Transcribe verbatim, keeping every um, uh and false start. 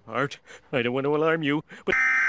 Art, I don't want to alarm you, but